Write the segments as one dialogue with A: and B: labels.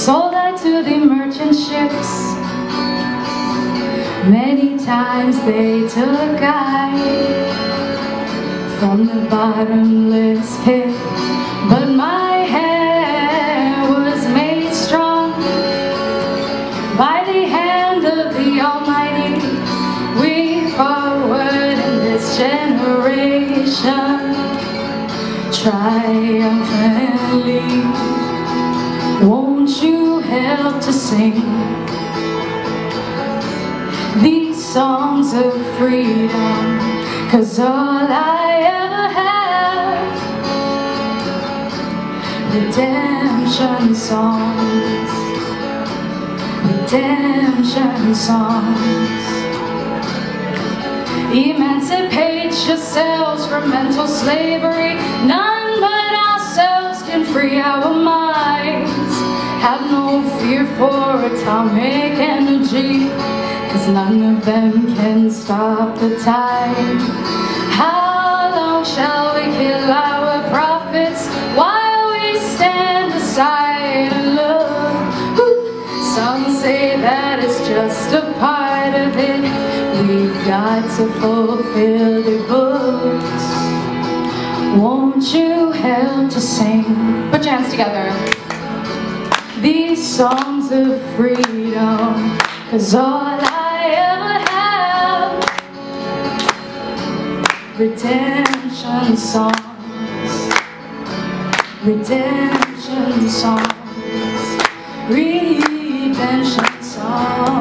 A: sold I to the merchant ships. Many times they took I from the bottomless pit, but my hand was made strong by the hand of the Almighty. We forward in this generation triumphantly. Won't you help to sing these songs of freedom? 'Cause all I ever have, redemption songs, redemption songs. Emancipate yourselves from mental slavery. None but ourselves can free our minds. Have no fear for atomic energy, 'cause none of them can stop the tide. How long shall we kill our prophets while we stand aside and look? Some say that it's just a part of it. We've got to fulfill the books. Won't you help to sing? Put your hands together. These songs of freedom, 'cause all I ever have, redemption songs, redemption songs, redemption songs.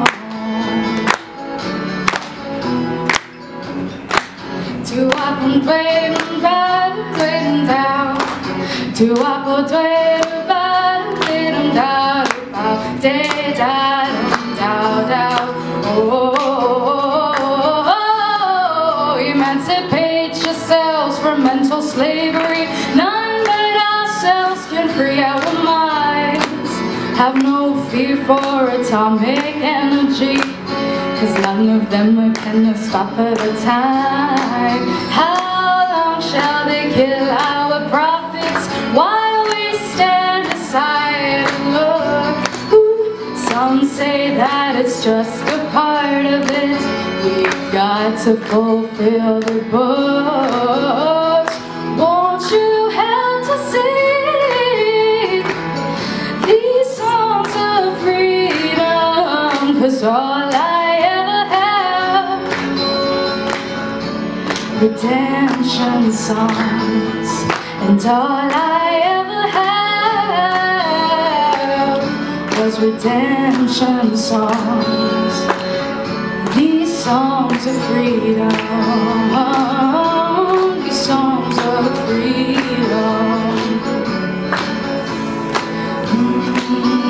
A: Tu apple dwell down, tu apple dwell down, day down, down. Oh, emancipate yourselves from mental slavery. None but ourselves can free our minds. Have no fear for atomic energy, 'cause none of them can stop at a time. How long shall they kill our prophets while we stand aside and look? Some say that it's just a part of it. We've got to fulfill the books. Won't you help to sing these songs of freedom? 'Cause all I ever have, redemption songs, and all I ever have was redemption songs. These songs of freedom, these songs of freedom.